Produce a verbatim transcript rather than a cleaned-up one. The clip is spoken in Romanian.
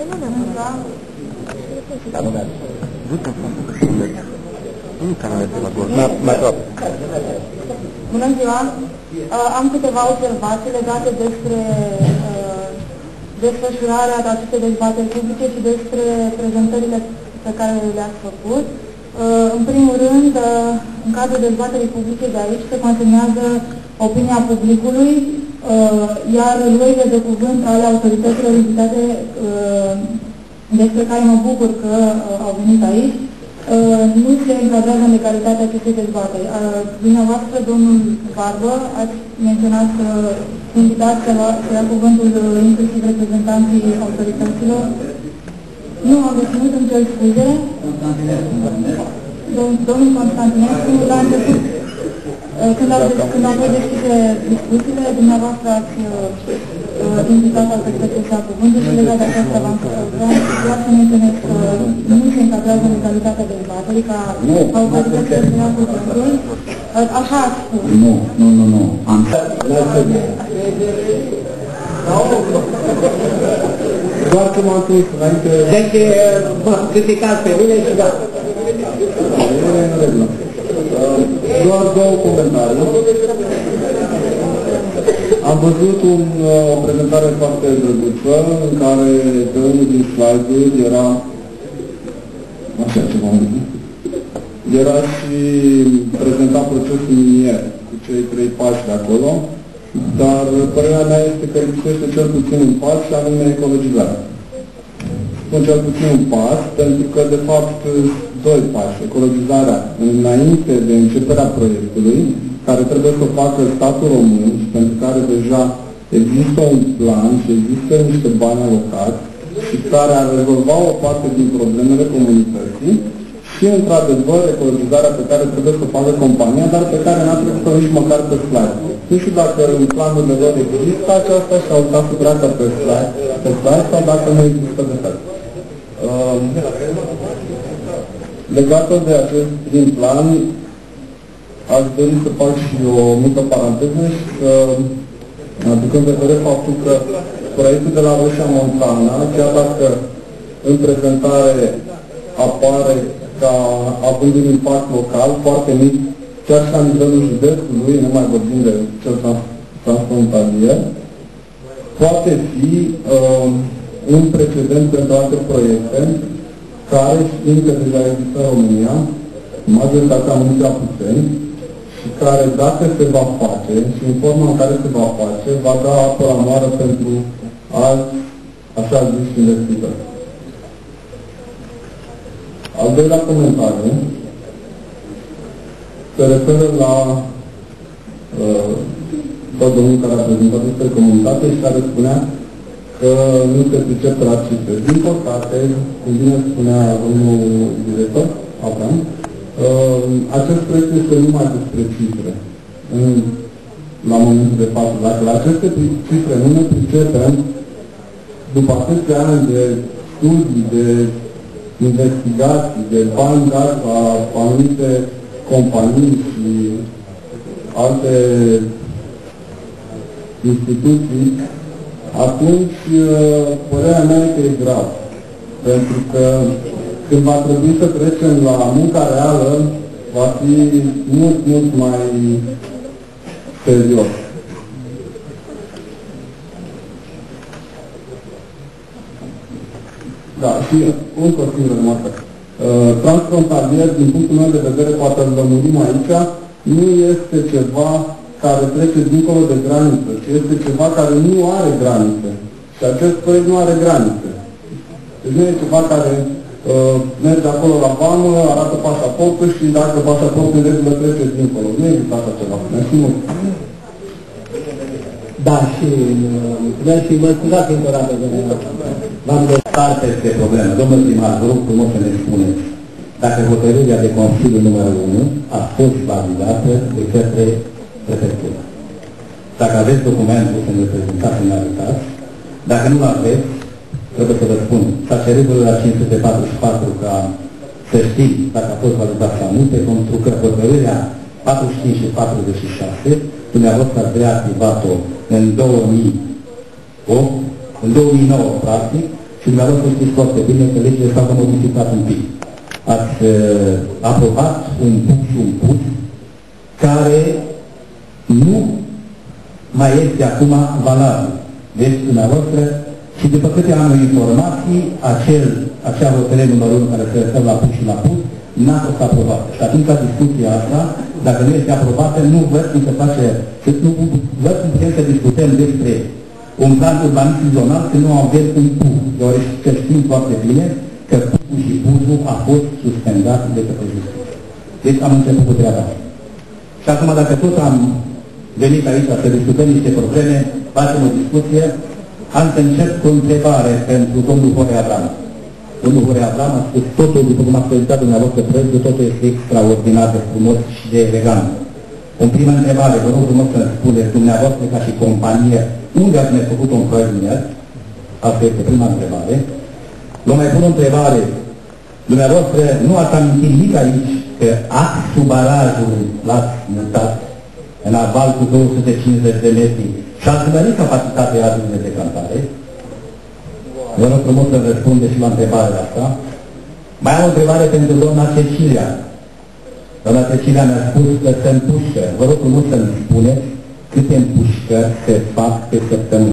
Dar nu merge. Nu ca nu merge la gol. Mai top. Bună ziua! Am câteva observații legate despre desfășurarea acestei dezbateri publice și despre prezentările pe care le-ați făcut. În primul rând, în cadrul dezbaterii publice de aici se consemnează opinia publicului, iar luările de cuvânt ale autorităților invitate, despre care mă bucur că au venit aici, nu se încadrează în legalitatea acestei dezbateri. Dumneavoastră, domnul Barbă, ați menționat că invitați să ia cuvântul inclusiv reprezentanții autorităților. Nu am reținut, îmi cer scuze. Domnul Constantinescu, la început, când au fost deschise discuțiile, dumneavoastră ați invitat autoritățile să ia cuvântul și legat de aceasta v-am vreau să menționez că nu se încadrează în legalitatea dezbaterii ca autoritățile să ia cuvântul. Așa ați spus. Nu, nu, nu, nu. Am doar că m-am spus înainte... Deci, mă, criticați pe mine și da. Doar două comentarii. Am văzut un, o prezentare foarte drăguță în care pe unul din slide-uri era așa ceva, era și prezentat procesul minier cu cei trei pași de acolo, dar părerea mea este că lipsește cel puțin un pas și anume ecologizarea. Spun cel puțin un pas, pentru că de fapt doi pași, ecologizarea înainte de începerea proiectului, care trebuie să facă statul român și pentru care deja există un plan și există niște bani alocați și care ar rezolva o parte din problemele comunității și, într-adevăr, ecologizarea pe care trebuie să facă compania, dar pe care n-a trecut-o nici măcar pe slide. Nu știu dacă în planurile lor există aceasta și au dat dreapta pe slide, pe slide sau dacă nu există de fapt. Uh, legată de acest prim plan, aș dori să fac și o mică paranteză și să aducând în vedere faptul că proiectul de la Roșia Montana, chiar dacă în prezentare apare ca având un impact local foarte mic, chiar și la nivelul județului, nu mai vorbim de cel transfrontalier, poate fi uh, un precedent pentru alte proiecte care știm că deja există în România, majoritatea mult prea puțin, și care, dacă se va face, și în forma în care se va face, va da apă la moară pentru alți, așa zis, investitori. Al doilea comentariu se referă la uh, tot domnul care a prezentat despre comunitate și care spunea că nu se pricepe la cifre. Din păcate, cum bine spunea domnul director, Abraham, uh, acest proiect este numai despre cifre. În, la momentul de față, dacă la aceste cifre nu ne pricepem, după atâția ani de studii, de investigații, de bani dați la anumite companii și alte instituții, atunci părerea mea e că e grav. Pentru că când va trebui să trecem la munca reală, va fi mult, mult mai serios. Da, și încă o singură remarcă. Uh, transfrontalier, din punctul meu de vedere, poate îl lămurim aici, nu este ceva care trece dincolo de graniță, ci este ceva care nu are granițe. Și acest proiect nu are granițe. Deci nu e ceva care uh, merge acolo la vamă, arată pașaportul și dacă pașaportul în regulă trece dincolo. Nu există așa ceva. Mersi mult. Da, și mulțumesc și mă scuzați încă o dată de v-am dezvoltat peste probleme. Domnul primar, vă rog frumos să ne spuneți dacă hotărârea de Consiliu numărul unu a fost validată de către prefectură. Dacă aveți documentul să ne prezentați, să ne arătați. Dacă nu aveți, trebuie să vă spun, s-a cerut la cinci sute patruzeci și patru ca să știți dacă a fost validat sau nu, pentru că hotărârea patruzeci și cinci și patruzeci și șase, dumneavoastră ați reactivat-o în două mii opt, în două mii nouă, practic, și și dumneavoastră știți foarte bine că legile s-au modificat un pic. Ați uh, aprobat un punct și un punct care nu mai este acum valabil. Deci, dumneavoastră, și după câte am informații, acel, acea hotărâre numărul unu care se referă la pus și la pus, n-a fost aprobată. Și atunci discuția asta, dacă nu este aprobată, nu văd cum se face, nu văd cum putem să discutăm despre un plan urbanistic zonal când nu avem un P U, deoarece știm foarte bine că P U și P U a fost suspendat de către justiție. Deci am început cu treaba. Și acum, dacă tot am venit aici să discutăm niște probleme, facem o discuție, am să încep cu o întrebare pentru domnul Horea Avram. Domnul Horea Avram a spus totul, după cum a prezentat dumneavoastră prețul, totul este extraordinar de frumos și de elegant. În prima întrebare, vă rog frumos să spuneți dumneavoastră ca și companie, unde ați mai făcut un proiect din el? Asta este prima întrebare. Vă mai pun o întrebare. Dumneavoastră nu ați amintit nimic aici că axul barajului l-ați mutat în aval cu două sute cincizeci de metri și ați mărit capacitatea iadului de decantare. Vă rog frumos să răspundeți și la întrebarea asta. Mai am o întrebare pentru doamna Cecilia. Doamna Cecilia mi-a spus că se împușcă. Vă rog frumos să-mi spuneți câte împușcări se fac pe săptămână.